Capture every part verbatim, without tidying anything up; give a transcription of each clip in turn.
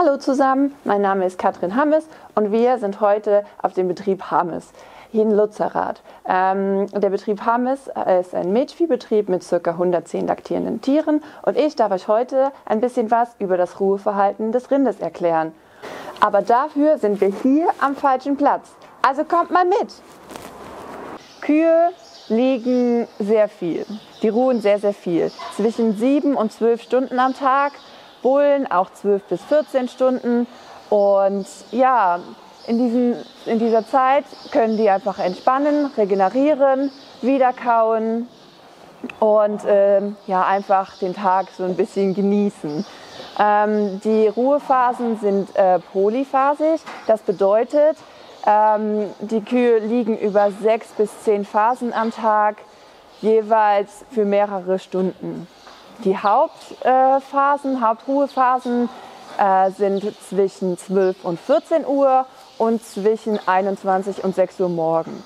Hallo zusammen, mein Name ist Katrin Hammes und wir sind heute auf dem Betrieb Hammes hier in Lützerath. Ähm, der Betrieb Hammes ist ein Milchviehbetrieb mit ca. hundertzehn laktierenden Tieren und ich darf euch heute ein bisschen was über das Ruheverhalten des Rindes erklären. Aber dafür sind wir hier am falschen Platz. Also kommt mal mit! Kühe liegen sehr viel. Die ruhen sehr, sehr viel. Zwischen sieben und zwölf Stunden am Tag. Bullen auch zwölf bis vierzehn Stunden. Und ja, in, diesen, in dieser Zeit können die einfach entspannen, regenerieren, wieder kauen und äh, ja, einfach den Tag so ein bisschen genießen. Ähm, die Ruhephasen sind äh, polyphasig. Das bedeutet, ähm, die Kühe liegen über sechs bis zehn Phasen am Tag, jeweils für mehrere Stunden. Die Hauptphasen, äh, Hauptruhephasen äh, sind zwischen zwölf und vierzehn Uhr und zwischen einundzwanzig und sechs Uhr morgens.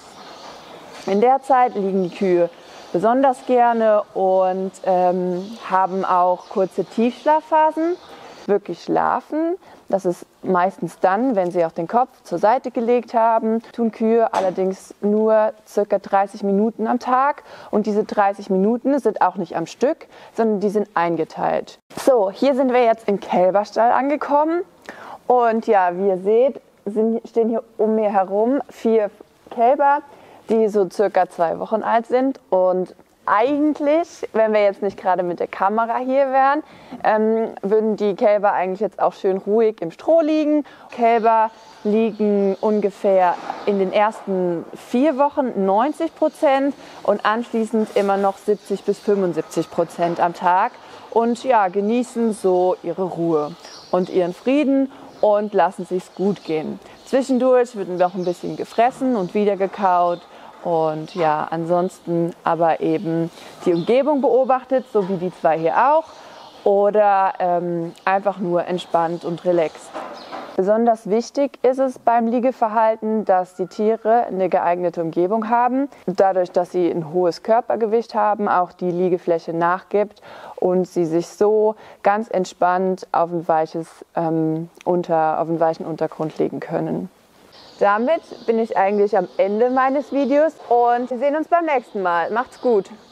In der Zeit liegen die Kühe besonders gerne und ähm, haben auch kurze Tiefschlafphasen. Wirklich schlafen, das ist meistens dann, wenn sie auch den Kopf zur Seite gelegt haben, tun Kühe allerdings nur ca. dreißig Minuten am Tag und diese dreißig Minuten sind auch nicht am Stück, sondern die sind eingeteilt. So, hier sind wir jetzt im Kälberstall angekommen und ja, wie ihr seht, sind, stehen hier um mir herum vier Kälber, die so circa zwei Wochen alt sind und eigentlich, wenn wir jetzt nicht gerade mit der Kamera hier wären, ähm, würden die Kälber eigentlich jetzt auch schön ruhig im Stroh liegen. Kälber liegen ungefähr in den ersten vier Wochen neunzig Prozent und anschließend immer noch siebzig bis fünfundsiebzig Prozent am Tag und ja, genießen so ihre Ruhe und ihren Frieden und lassen sich's gut gehen. Zwischendurch wird noch ein bisschen gefressen und wieder gekaut. Und ja, ansonsten aber eben die Umgebung beobachtet, so wie die zwei hier auch, oder ähm, einfach nur entspannt und relaxed. Besonders wichtig ist es beim Liegeverhalten, dass die Tiere eine geeignete Umgebung haben. Dadurch, dass sie ein hohes Körpergewicht haben, auch die Liegefläche nachgibt und sie sich so ganz entspannt auf ein weiches, ähm, unter, auf einen weichen Untergrund legen können. Damit bin ich eigentlich am Ende meines Videos und wir sehen uns beim nächsten Mal. Macht's gut!